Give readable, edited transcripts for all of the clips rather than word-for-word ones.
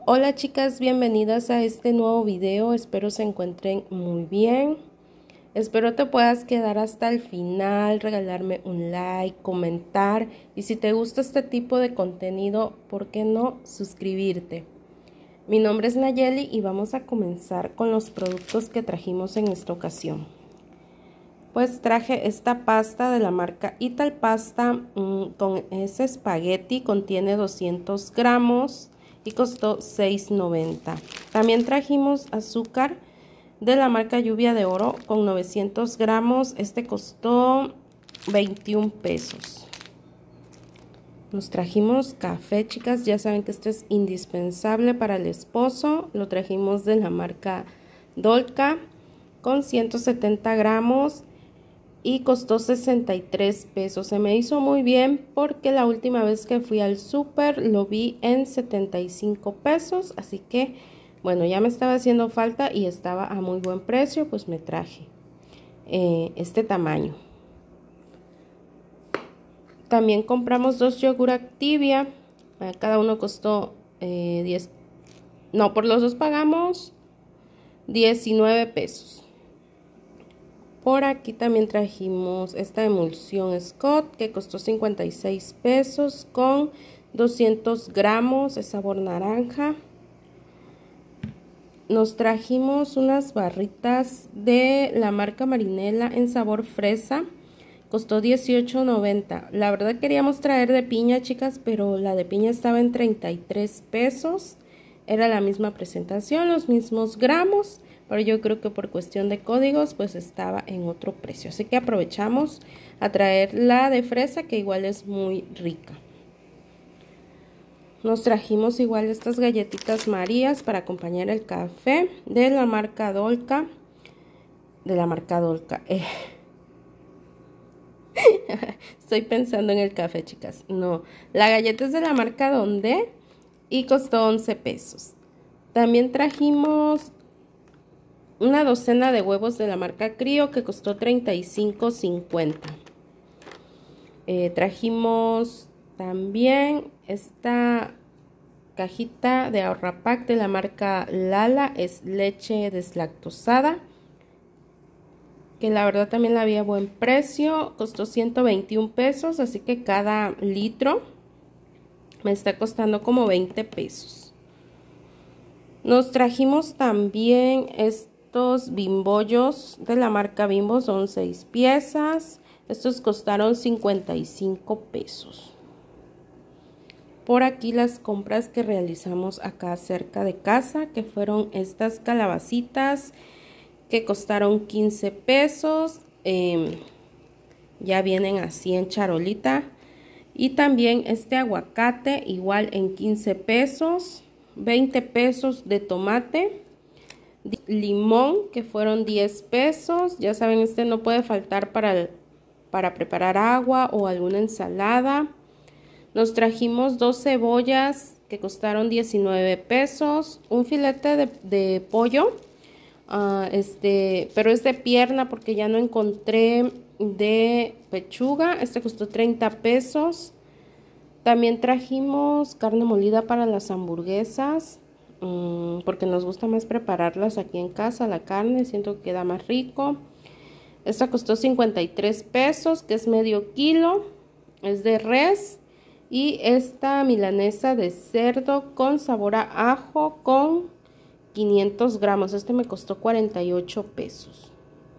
Hola chicas, bienvenidas a este nuevo video. Espero se encuentren muy bien. Espero te puedas quedar hasta el final, regalarme un like, comentar y si te gusta este tipo de contenido, ¿por qué no suscribirte? Mi nombre es Nayeli y vamos a comenzar con los productos que trajimos en esta ocasión. Pues traje esta pasta de la marca Italpasta con ese espagueti, contiene 200 gramos y costó $6.90. También trajimos azúcar de la marca Lluvia de Oro con 900 gramos, este costó 21 pesos. Nos trajimos café, chicas, ya saben que esto es indispensable para el esposo, lo trajimos de la marca Dolca con 170 gramos. Y costó 63 pesos. Se me hizo muy bien porque la última vez que fui al súper lo vi en 75 pesos. Así que, bueno, ya me estaba haciendo falta y estaba a muy buen precio. Pues me traje este tamaño. También compramos 2 yogur Activia. Cada uno costó 10. No, por los dos pagamos 19 pesos. Por aquí también trajimos esta emulsión Scott que costó 56 pesos con 200 gramos de sabor naranja. Nos trajimos unas barritas de la marca Marinela en sabor fresa. Costó $18.90. La verdad queríamos traer de piña, chicas, pero la de piña estaba en 33 pesos. Era la misma presentación, los mismos gramos. Pero yo creo que por cuestión de códigos pues estaba en otro precio. Así que aprovechamos a traer la de fresa que igual es muy rica. Nos trajimos igual estas galletitas Marías para acompañar el café de la marca Dolca. Estoy pensando en el café, chicas. No, la galleta es de la marca Donde y costó 11 pesos. También trajimos una docena de huevos de la marca Crío que costó $35.50. Trajimos también esta cajita de Ahorrapack de la marca Lala, es leche deslactosada, que la verdad también la había a buen precio, costó 121 pesos, así que cada litro me está costando como 20 pesos. Nos trajimos también estos bimbollos de la marca Bimbo, son 6 piezas. Estos costaron 55 pesos. Por aquí las compras que realizamos acá cerca de casa, que fueron estas calabacitas que costaron 15 pesos. Ya vienen así en charolita. Y también este aguacate igual en 15 pesos. 20 pesos de tomate, limón que fueron 10 pesos, ya saben, este no puede faltar para preparar agua o alguna ensalada. Nos trajimos 2 cebollas que costaron 19 pesos, un filete de pollo, pero es de pierna porque ya no encontré de pechuga, este costó 30 pesos. También trajimos carne molida para las hamburguesas, porque nos gusta más prepararlas aquí en casa, la carne, siento que queda más rico. Esta costó 53 pesos, que es medio kilo, es de res. Y esta milanesa de cerdo con sabor a ajo con 500 gramos, este me costó 48 pesos.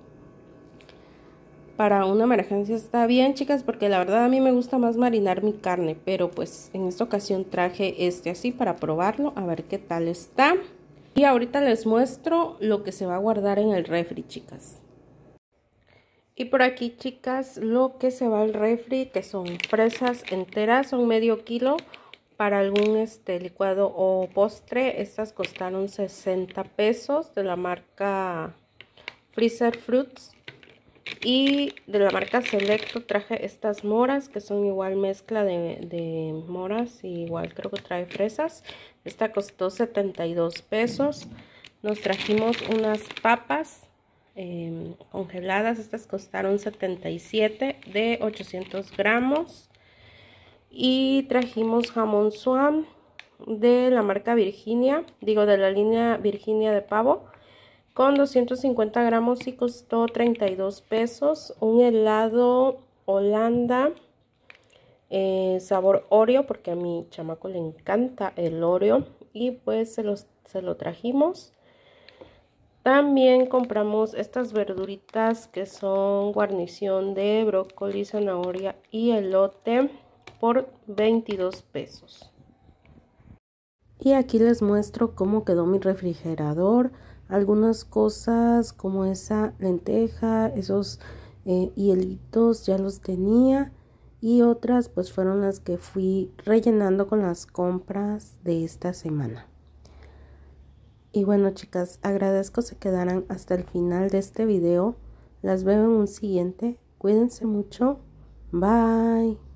Para una emergencia está bien, chicas, porque la verdad a mí me gusta más marinar mi carne, pero pues en esta ocasión traje este así para probarlo, a ver qué tal está. Y ahorita les muestro lo que se va a guardar en el refri, chicas. Y por aquí, chicas, lo que se va al refri, que son fresas enteras, son medio kilo. Para algún licuado o postre, estas costaron 60 pesos de la marca Freezer Fruits. Y de la marca Selecto traje estas moras que son igual mezcla de moras y igual creo que trae fresas. Esta costó 72 pesos. Nos trajimos unas papas congeladas. Estas costaron 77 de 800 gramos. Y trajimos jamón Swan de la marca Virginia, digo de la línea Virginia de pavo, con 250 gramos y costó 32 pesos. Un helado Holanda, sabor Oreo, porque a mi chamaco le encanta el Oreo, y pues se lo trajimos. También compramos estas verduritas que son guarnición de brócoli, zanahoria y elote por 22 pesos. Y aquí les muestro cómo quedó mi refrigerador. Algunas cosas como esa lenteja, esos hielitos ya los tenía. Y otras pues fueron las que fui rellenando con las compras de esta semana. Y bueno, chicas, agradezco se quedaran hasta el final de este video. Las veo en un siguiente. Cuídense mucho. Bye.